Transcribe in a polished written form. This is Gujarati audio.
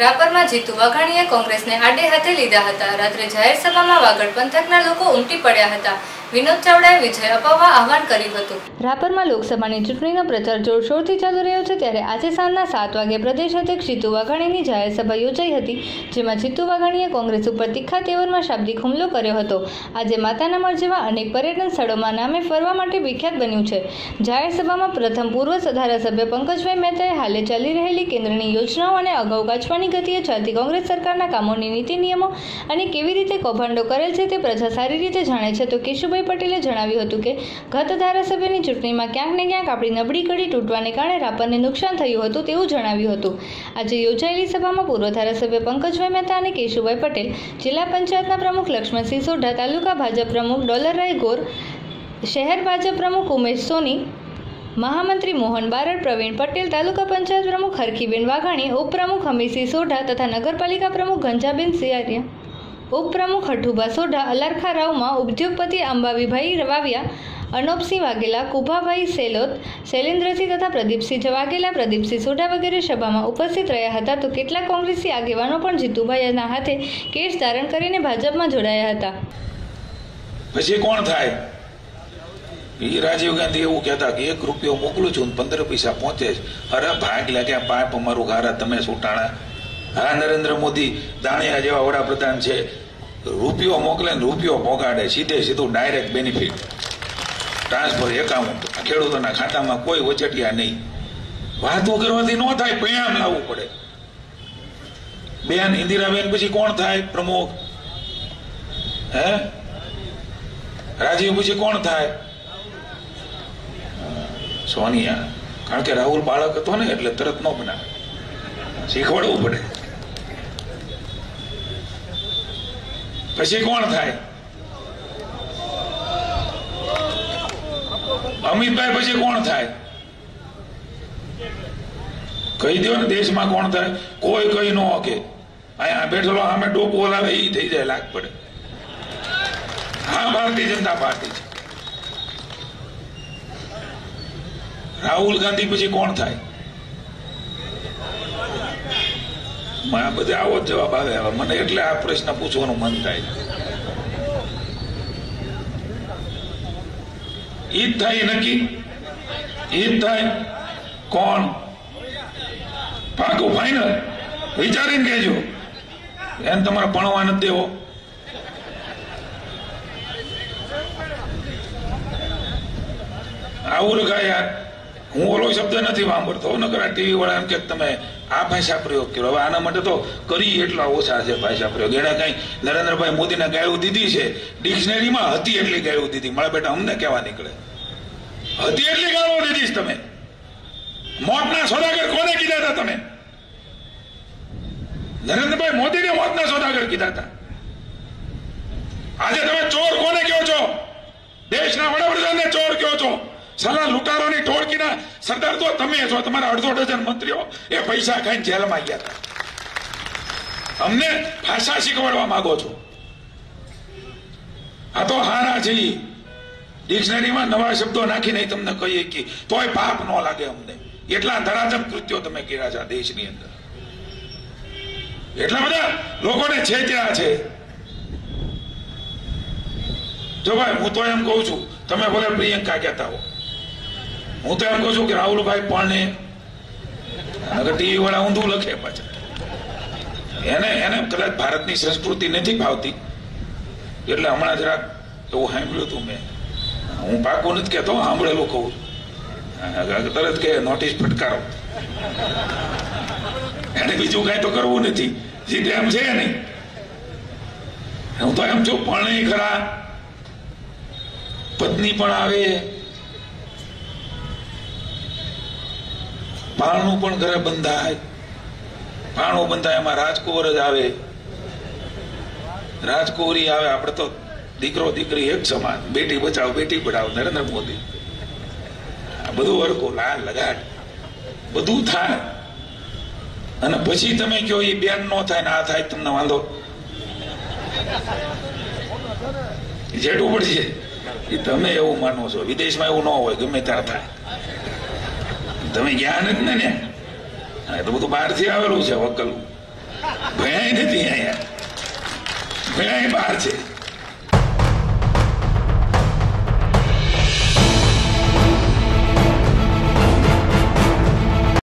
રાપરમાં જીતુ વાઘાણીએ કોંગ્રેસને આડે હાથે લીધા હતા। રાત્રે જાહેર સભામાં વાગડ પંથકના લોકો ઉમટી પડ્યા હતા। વિનોદ ચાવડાએ વિજય અપાવવા આહવાન કર્યું હતું। રાપરમાં લોકસભાની ચૂંટણીનો પ્રચાર જોરશોરથી ચાલુ રહ્યો છે, ત્યારે આજે સાંજના 7 વાગે પ્રદેશ અધ્યક્ષ જીતુ વાઘાણીની જાહેર સભા યોજાઈ હતી, જેમાં જીતુ વાઘાણીએ કોંગ્રેસ ઉપર તીખા તેવરમાં શાબ્દિક હુમલો કર્યો હતો। આજે માતાના મઢ જેવા અનેક પર્યટન સ્થળોમાં નામે ફરવા માટે વિખ્યાત બન્યું છે। જાહેર સભામાં પ્રથમ પૂર્વ ધારાસભ્ય પંકજભાઈ મહેતાએ હાલે ચાલી રહેલી કેન્દ્રની યોજનાઓ અને અગાઉ ગાજવાની ગતિએ ચાલતી કોંગ્રેસ સરકારના કામોની નીતિ નિયમો અને કેવી રીતે કૌભાંડો કરેલ છે તે પ્રજા સારી રીતે જાણે છે, તો કેશુભાઈ પટેલે જણાવ્યું હતું કે ગત ધારાસભ્યની ચૂંટણીમાં ક્યાંક ને ક્યાંક આપણી નબળી કડી તૂટવાને કારણે રાપરને નુકસાન થયું હતું તેવું જણાવ્યું હતું। આજે યોજાયેલી સભામાં પૂર્વ ધારાસભ્ય પંકજભાઈ મહેતા અને કેશુભાઈ પટેલ, જિલ્લા પંચાયતના પ્રમુખ લક્ષ્મણસિંહ સોઢા, તાલુકા ભાજપ પ્રમુખ ડોલરરાય ગોર, શહેર ભાજપ પ્રમુખ ઉમેશ સોની, મહામંત્રી મોહન બારડ, પ્રવીણ પટેલ, તાલુકા પંચાયત પ્રમુખ હરખીબેન વાઘાણી, ઉપપ્રમુખ હમીરસિંહ સોઢા તથા નગરપાલિકા પ્રમુખ ઘનજાબેન સિયારિયા, ઉપપ્રમુખ હઠુભા સોઢા, અલારખા રાવમાં, ઉદ્યોગપતિ અંબાવીભાઈ વાવિયા, અનોપસિંહ વાઘેલા, કુભાભાઈ સેલોત, શૈલેન્દ્રસિંહ તથા પ્રદીપસિંહ વાઘેલા, પ્રદીપસિંહ સોઢા વગેરે સભામાં ઉપસ્થિત રહ્યા હતા। તો કેટલાક કોંગ્રેસી આગેવાનો પણ જીતુભાઈના હાથે કેસ ધારણ કરીને ભાજપમાં જોડાયા હતા। પછી કોણ થાય? રાજીવ ગાંધી એવું કહેતા કે 1 રૂપિયો મોકલું છું 15 પૈસા પહોંચે છે। અરે ભાગ લાગ્યા પાપ અમારું ગારા તમે સુટાણા। હા, નરેન્દ્ર મોદી દાણિયા જેવા વડાપ્રધાન છે, રૂપિયો મોકલે ને રૂપિયો પોગાડે, સીધું ડાયરેક્ટ બેનિફિટ ટ્રાન્સફર એકાઉન્ટ, ખેડૂતોના ખાતામાં કોઈ વચટિયા નહીં। વાતો કરવાથી ન થાય, પરિણામ લાવવું પડે। બેન ઇન્દિરાબેન પછી કોણ થાય પ્રમુખ? હે, રાજીવ પછી કોણ થાય? સોનિયા। કારણ કે રાહુલ બાળક હતો ને એટલે તરત ન બનાવે, શીખવાડવું પડે। પછી કોણ થાય? અમિતભાઈ પછી કોણ થાય? કહી દો ને દેશમાં કોણ થાય? કોઈ કઈ ન કે અહીંયા બેઠેલો સામે ડોક બોલાવે એ થઈ જાય, લાગ પડે। હા, ભારતીય જનતા પાર્ટી છે। રાહુલ ગાંધી પછી કોણ થાય? આ બધે આવો જ જવાબ આવે મને, એટલે આ પ્રશ્ન પૂછવાનું મન થાય। ઈદ થાય નક્કી, ઈદ થાય કોણ? પાકું ફાઈનલ? વિચારીને કહેજો, એને તમારે ભણવા નથી દેવો। આવું લગાય યાર, હું ઓલો શબ્દ નથી વાપરતો, નકર ટીવી વાળા એમ કે તમે આ ભાષા પ્રયોગ કર્યો। હવે આના માટે તો કરી એટલા ઓછા છે ભાષા પ્રયોગ। એને કઈ નરેન્દ્રભાઈ મોદીને ગાયું દીધી છે, ડિક્શનરીમાં હતી એટલી ગાયું દીધી। મારા બેટા અમને કેવા નીકળે? હતી એટલી ગાળો દીધી તમે? મોતના સોદાગર કોને કીધા હતા તમે? નરેન્દ્રભાઈ મોદીને મોતના સોદાગર કીધા હતા। આજે તમે ચોર કોને કહો છો? દેશના વડાપ્રધાનને ચોર કહો છો। સલા લૂંટારોની ટોળકીના સરદાર તો તમે છો, તમારા 1.5 ડઝન મંત્રીઓ એ પૈસા ખાઈને જેલમાં ગયા હતા। અમને ભાષા શીખવાડવા માંગો છો? આ તો હારા છે, ડિક્શનરીમાં નવા શબ્દો નાખીને તમને કહીએ કે તોય પાપ ન લાગે અમને। એટલા ધરાજમ કૃત્યો તમે કર્યા છે આ દેશની અંદર, એટલા બધા લોકોને છેત્યા છે। જો ભાઈ, હું તો એમ કઉ છું, તમે ભલે પ્રિયંકા કહેતા હો, હું તો એમ કહું છું કે રાહુલભાઈ પણ ટીવી વાળા ઊંધું લખે પાછા। એને કદાચ ભારતની સંસ્કૃતિ નથી ભાવતી, એટલે હમણાં જરાક એવું સાંભળ્યું હતું મેં। હું પાકું નથી કહેતો, સાંભળેલું કહું છું। તરત કે નોટિસ ફટકારો, એને બીજું કઈ તો કરવું નથી, સીધે એમ છે નહીં। હું તો એમ છું, પણ ખરા, પત્ની પણ આવે, પારણું પણ ઘરે બંધાય। પારણું બંધાય એમાં રાજકુંવર જ આવે, રાજકુંવરી આવે। આપણે તો દીકરો દીકરી એક સમાન, બેટી બચાવો બેટી પઢાઓ, નરેન્દ્ર મોદી। આ બધું હરકો લાલ લગાટ બધું થાય, અને પછી તમે કહો એ બેન નો થાય ને આ થાય, તમને વાંધો? જેટલું પડશે એ તમે એવું માનો છો। વિદેશમાં એવું ન હોય, ગમે ત્યાં થાય। તમે જ્ઞાન જ ને, તો બધું બહારથી આવેલું છે વકલું। ભયા નથી અહીંયા, ભયા બહાર છે.